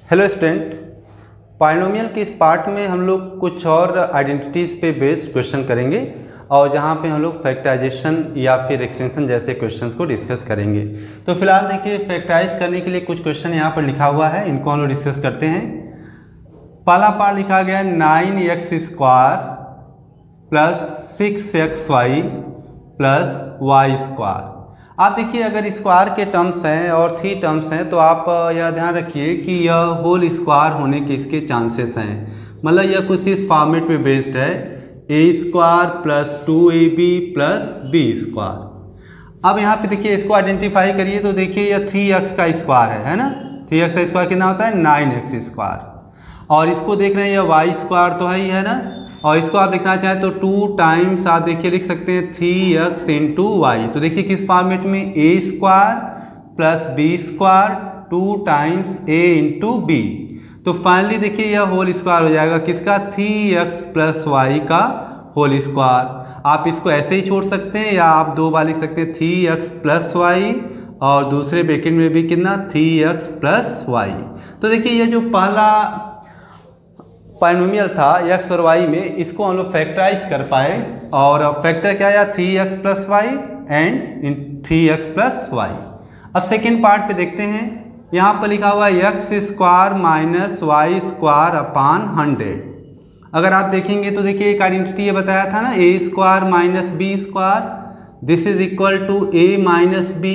Hello student, polynomial के इस part में हम लोग कुछ और आइडेंटिटीज़ पे बेस्ड क्वेश्चन करेंगे और जहाँ पे हम लोग फैक्टराइजेशन या फिर एक्सटेंशन जैसे क्वेश्चंस को डिस्कस करेंगे। तो फिलहाल देखिए, फैक्टराइज करने के लिए कुछ क्वेश्चन यहाँ पर लिखा हुआ है, इनको हम लोग डिस्कस करते हैं। पहला पार्ट लिखा गया है 9x² plus 6xy plus y²। आप देखिए, अगर स्क्वायर के टर्म्स हैं और 3 टर्म्स हैं तो आप यह ध्यान रखिए कि यह होल स्क्वायर होने के इसके चांसेस हैं। मतलब यह कुछ इस फॉर्मेट पे बेस्ड है, a² plus 2ab plus b²। अब यहाँ पे देखिए, इसको आइडेंटिफाई करिए तो देखिए यह 3x का स्क्वायर है ना। 3x का स्क्वायर कितना होता है? 9x²। और इसको देख रहे हैं, यह y² तो है ना। और इसको आप लिखना चाहें तो 2 टाइम्स आप देखिए लिख सकते हैं 3x इंटू वाई। तो देखिए किस फॉर्मेट में, a² plus b² 2 times a into B. तो फाइनली देखिए यह होल स्क्वायर हो जाएगा किसका? 3x प्लस वाई का होल स्क्वायर। आप इसको ऐसे ही छोड़ सकते हैं या आप 2 बार लिख सकते हैं 3x प्लस वाई और दूसरे ब्रैकेट में भी कितना? 3x plus Y. तो देखिए यह जो पहला पॉलिनोमियल था x और y में, इसको हम लोग फैक्टराइज कर पाए। और फैक्टर क्या आया? 3x plus Y and 3x plus Y. अब सेकेंड पार्ट पे देखते हैं, यहाँ पर लिखा हुआ है x² माइनस y² अपान 100। अगर आप देखेंगे तो देखिए एक आइडेंटिटी ये बताया था ना, a² minus b², this is equal to a minus B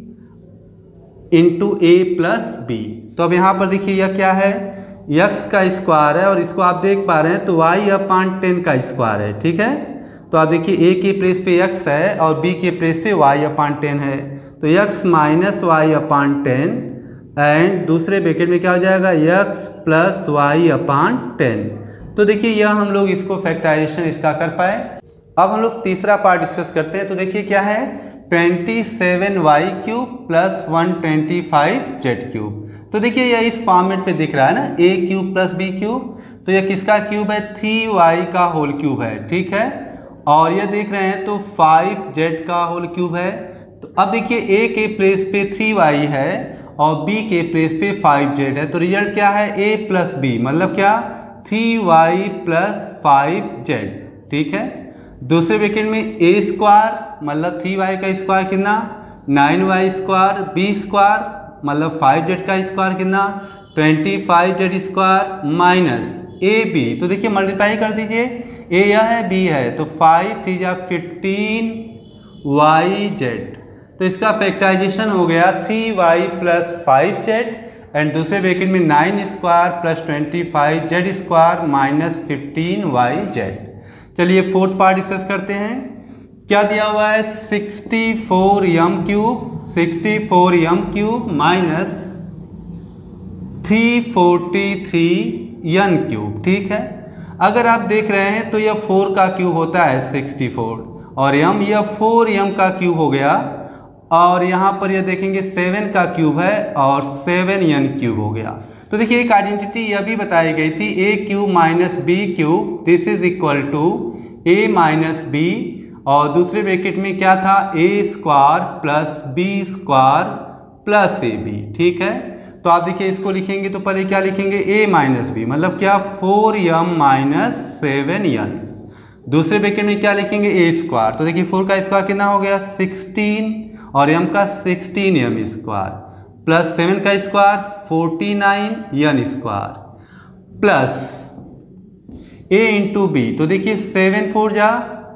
into a plus B. तो अब यहाँ पर देखिए यह क्या है? x का स्क्वायर है और इसको आप देख पा रहे हैं तो y अपान 10 का स्क्वायर है। ठीक है, तो आप देखिए a के प्लेस पे x है और b के प्लेस पे y अपान 10 है। तो x माइनस वाई अपान 10 एंड दूसरे ब्रैकेट में क्या हो जाएगा? x plus Y upon 10। तो देखिए यह हम लोग इसको फैक्टराइजेशन इसका कर पाए। अब हम लोग तीसरा पार्ट डिस्कस करते हैं। तो देखिए क्या है? 27y³ plus 125z³। तो देखिए यह इस फॉर्मेट पे दिख रहा है ना, a³ प्लस b³। तो यह किसका क्यूब है? 3y का होल क्यूब है। ठीक है, और ये देख रहे हैं तो 5z का होल क्यूब है। तो अब देखिए a के प्लेस पे 3y है और b के प्लेस पे 5z है। तो रिजल्ट क्या है? a प्लस b, मतलब क्या? 3y plus 5z। ठीक है, दूसरे ब्रैकेट में a² मतलब 3y का स्क्वायर कितना? 9y², b² मतलब 5z का स्क्वायर कितना? 25z² minus ab। तो देखिए मल्टीप्लाई कर दीजिए, a यह है b है तो 5 3 15yz। तो इसका फैक्टराइजेशन हो गया 3y प्लस 5z एंड दूसरे ब्रैकेट में 9² प्लस 25z² माइनस 15yz। चलिए फोर्थ पार्ट डिस्कस करते हैं। क्या दिया हुआ है? 64m³ minus 343n³। ठीक है, अगर आप देख रहे हैं तो यह 4 का क्यूब होता है 64 और m यह 4m का क्यूब हो गया। और यहाँ पर यह देखेंगे 7 का क्यूब है और 7n³ हो गया। तो देखिए एक आइडेंटिटी यह भी बताई गई थी, a³ minus b³ this is equal to a minus b और दूसरे ब्रैकेट में क्या था? a² plus b² plus ab। ठीक है, तो आप देखिए इसको लिखेंगे तो पहले क्या लिखेंगे? a माइनस b मतलब क्या? 4m minus 7n। दूसरे ब्रैकेट में क्या लिखेंगे? a²। तो देखिए 4 का स्क्वायर कितना हो गया? 16 और m का 16m² प्लस 7 का square 49n² plus a into b। तो देखिए 7 4 जा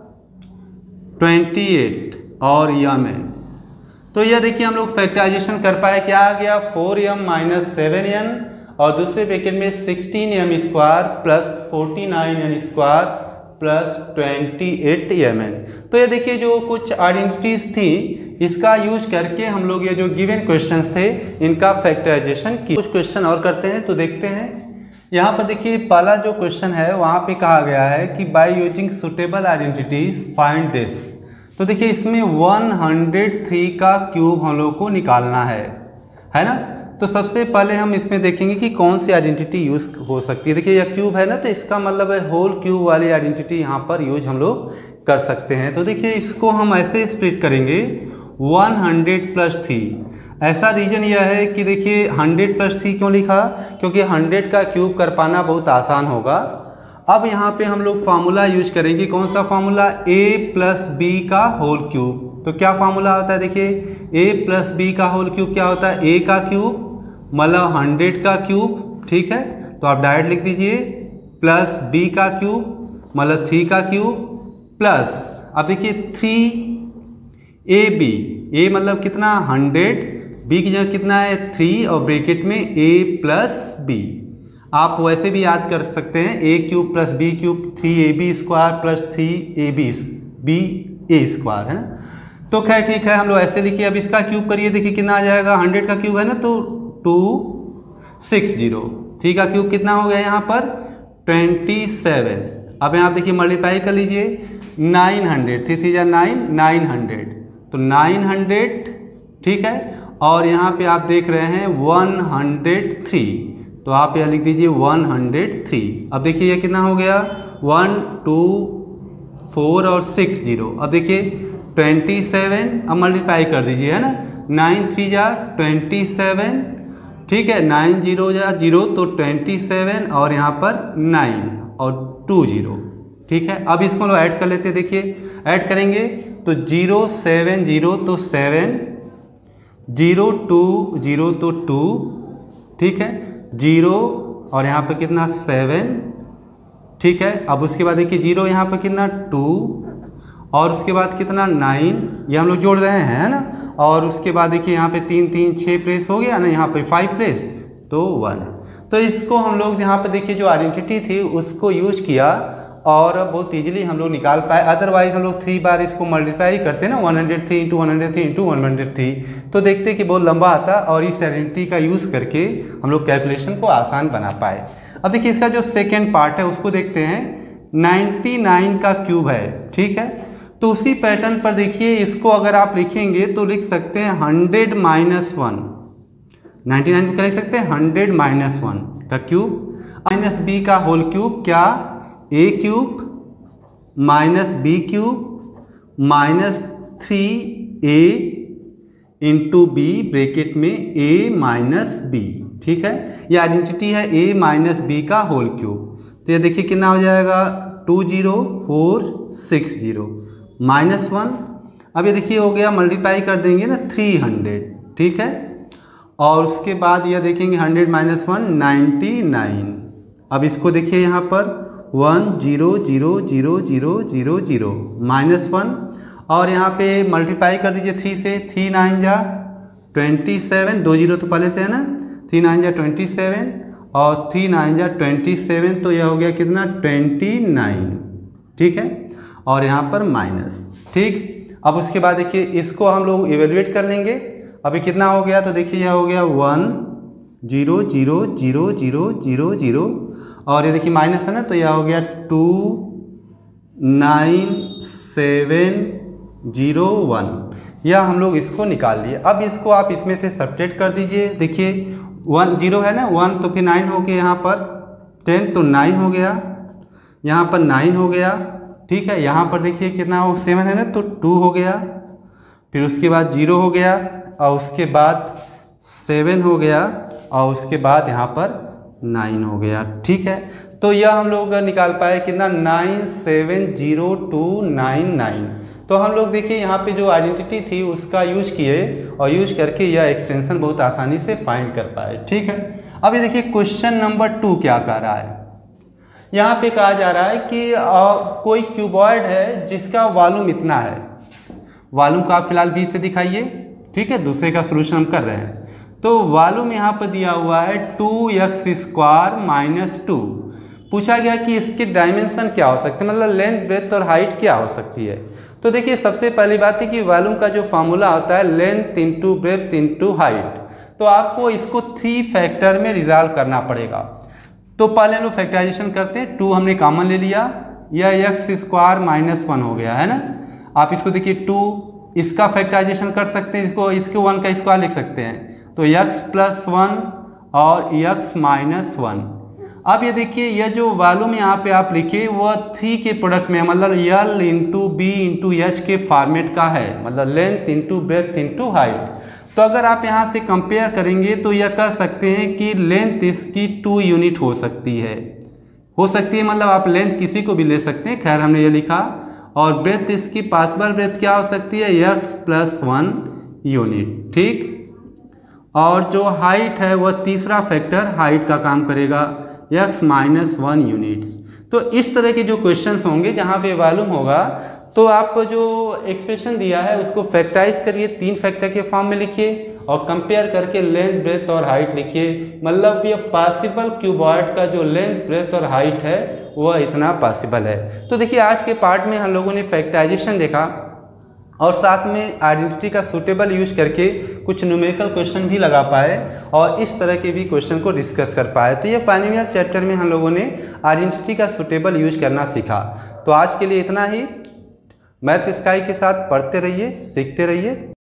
28 और mn। तो यह देखिए हम लोग फैक्टराइजेशन कर पाए। क्या आ गया? 4m माइनस 7n और दूसरे ब्रैकेट में 16m² plus 49n² plus 28mn। तो ये देखिए जो कुछ आइडेंटिटीज थी इसका यूज करके हम लोग ये जो गिवन क्वेश्चंस थे इनका फैक्टराइजेशन की। कुछ क्वेश्चन और करते हैं तो देखते हैं। यहाँ पर देखिए पहला जो क्वेश्चन है वहाँ पे कहा गया है कि by using suitable identities find this. तो देखिए इसमें 103 का क्यूब हम लोग को निकालना है ना। तो सबसे पहले हम इसमें देखेंगे कि कौन सी आइडेंटिटी यूज हो सकती है। देखिए यह क्यूब है ना, तो इसका मतलब है होल क्यूब वाली आइडेंटिटी यहाँ पर यूज हम लोग कर सकते हैं। तो देखिए इसको हम ऐसे स्प्लिट करेंगे 100 प्लस 3। ऐसा रीजन यह है कि देखिए 100 + 3 क्यों लिखा, क्योंकि 100 का क्यूब कर पाना बहुत आसान होगा। अब यहाँ पे हम लोग फार्मूला यूज करेंगे, कौन सा फार्मूला, a + b का होल क्यूब। तो क्या फार्मूला होता है, देखिए a + b का होल क्यूब क्या होता है, a का क्यूब मतलब 100 का क्यूब, ठीक है। तो आप डायरेक्ट लिख दीजिए प्लस b का क्यूब मतलब 3 का क्यूब प्लस, अब देखिए 3ab, a मतलब कितना 100, b की जगह कितना है 3 और ब्रैकेट में a + b। आप वैसे भी याद कर सकते हैं a³ + b³, 3ab² + 3ab² है ना। तो खैर ठीक है, हम लोग ऐसे लिखिए। अब इसका क्यूब करिए, देखिए कितना आ जाएगा, 100 का क्यूब है ना तो 260, 3 का क्यूब कितना हो गया यहाँ पर 27। अब यहाँ देखिए मल्टीप्लाई कर लीजिए 900, 3 3 9, 900 तो 900, ठीक है। और यहाँ पे आप देख रहे हैं 103, तो आप यहाँ लिख दीजिए 103। अब देखिए ये कितना हो गया 1 2 4 और 6 0। अब देखिए 27, अब मल्टीप्लाई कर दीजिए है ना, 9 3 जा 27, ठीक है, 9 0 जा 0 तो 27 और यहाँ पर 9 और 2 0, ठीक है। अब इसको लोग ऐड कर लेते हैं, देखिए ऐड करेंगे तो 0 7 0 तो 7, 0 2 0 तो 2, ठीक है, 0 और यहाँ पे कितना 7, ठीक है। अब उसके बाद देखिए 0 यहाँ पे कितना 2 और उसके बाद कितना 9, ये हम लोग जोड़ रहे हैं है ना। और उसके बाद देखिए यहाँ पे 3 3 6 प्लेस हो गया ना, यहाँ पे 5 प्लेस तो 1। तो इसको हम लोग यहाँ पे देखिए जो आइडेंटिटी थी उसको यूज किया और बहुत इजीली हम लोग निकाल पाए। अदरवाइज हम लोग 3 बार इसको मल्टीप्लाई करते ना, 103 × 103 × 103 तो देखते कि बहुत लंबा आता और इस आइडेंटिटी का यूज़ करके हम लोग कैलकुलेशन को आसान बना पाए। अब देखिए इसका जो सेकेंड पार्ट है उसको देखते हैं, 99 का क्यूब है, ठीक है। तो उसी पैटर्न पर देखिए इसको अगर आप लिखेंगे तो लिख सकते हैं 100 - 1, 99 को क्या लिख सकते हैं 100 - 1 का क्यूब माइनस b का होल क्यूब, क्या a³ - b³ -3a × b bracket में a - b, ठीक है। ये आइडेंटिटी है a - b का होल क्यूब। तो ये देखिए कितना हो जाएगा 20460 -1। अब ये देखिए हो गया, मल्टीप्लाई कर देंगे ना 300, ठीक है। और उसके बाद ये देखेंगे 100 - 1 99। अब इसको देखिए यहाँ पर 1 0 0 0 0 0 0 -1 और यहाँ पे मल्टीप्लाई कर दीजिए 3 से, 3 9 जा 27, 2 0 तो पहले से है ना, 3 9 जा 27 और 3 9 जा 27 तो यह हो गया कितना 29, ठीक है। और यहाँ पर माइनस, ठीक। अब उसके बाद देखिए इसको हम लोग इवेल्युएट कर लेंगे। अभी कितना हो गया, तो देखिए यह हो गया 1 0 0 0 0 0 0 और ये देखिए माइनस है ना, तो यह हो गया 2 9 7 0 1। यह हम लोग इसको निकाल लिए। अब इसको आप इसमें से सब्ट्रैक्ट कर दीजिए। देखिए 1 0 है ना, 1 तो फिर 9 हो गया, यहाँ पर 10 तो 9 हो गया, यहाँ पर 9 हो गया, ठीक है। यहाँ पर देखिए कितना हो 7 है ना, तो 2 हो गया, फिर उसके बाद 0 हो गया और उसके बाद 7 हो गया और उसके बाद यहाँ पर 9 हो गया, ठीक है। तो यह हम लोग निकाल पाए कितना 970299। तो हम लोग देखिए यहाँ पे जो आइडेंटिटी थी उसका यूज किए और यूज करके यह एक्सटेंशन बहुत आसानी से फाइंड कर पाए, ठीक है। अब ये देखिए क्वेश्चन नंबर 2 क्या कह रहा है। यहाँ पे कहा जा रहा है कि कोई क्यूबॉइड है जिसका वॉल्यूम इतना है। वॉल्यूम को आप फिलहाल 20 से दिखाइए, ठीक है। दूसरे का सोल्यूशन हम कर रहे हैं। तो वॉल्यूम यहाँ पर दिया हुआ है 2x² - 2। पूछा गया कि इसके डायमेंशन क्या हो सकते हैं, मतलब लेंथ ब्रेथ और हाइट क्या हो सकती है। तो देखिए सबसे पहली बात है कि वॉल्यूम का जो फार्मूला होता है लेंथ × ब्रेथ × हाइट। तो आपको इसको 3 फैक्टर में रिजॉल्व करना पड़ेगा। तो पहले हम लोग फैक्टराइजेशन करते हैं। 2 हमने कॉमन ले लिया, यह x² - 1 हो गया है ना। आप इसको देखिए 2 इसका फैक्टराइजेशन कर सकते हैं, इसको 1 का स्क्वायर लिख सकते हैं, तो x + 1 और x - 1। अब ये देखिए यह जो वॉल्यूम यहाँ पे आप लिखिए वह 3 के प्रोडक्ट में, मतलब L × B × H के फॉर्मेट का है, मतलब लेंथ × ब्रेथ × हाइट। तो अगर आप यहाँ से कंपेयर करेंगे तो यह कह सकते हैं कि लेंथ इसकी 2 यूनिट हो सकती है। मतलब आप लेंथ किसी को भी ले सकते हैं, खैर हमने ये लिखा। और ब्रेथ इसकी पॉसिबल ब्रेथ क्या हो सकती है, x + 1 यूनिट, ठीक। और जो हाइट है वह तीसरा फैक्टर हाइट का काम करेगा, x - 1 यूनिट्स। तो इस तरह के जो क्वेश्चंस होंगे जहाँ पे मालूम होगा, तो आप जो एक्सप्रेशन दिया है उसको फैक्टराइज करिए, 3 फैक्टर के फॉर्म में लिखिए और कंपेयर करके लेंथ, ब्रेथ और हाइट लिखिए। मतलब ये पॉसिबल क्यूबॉइड का जो लेंथ, ब्रेथ और हाइट है वह इतना पॉसिबल है। तो देखिए आज के पार्ट में हम लोगों ने फैक्टराइजेशन देखा और साथ में आइडेंटिटी का सूटेबल यूज करके कुछ न्यूमेरिकल क्वेश्चन भी लगा पाए और इस तरह के भी क्वेश्चन को डिस्कस कर पाए। तो ये पॉलिनोमियल चैप्टर में हम लोगों ने आइडेंटिटी का सूटेबल यूज करना सीखा। तो आज के लिए इतना ही। मैथ स्काई के साथ पढ़ते रहिए, सीखते रहिए।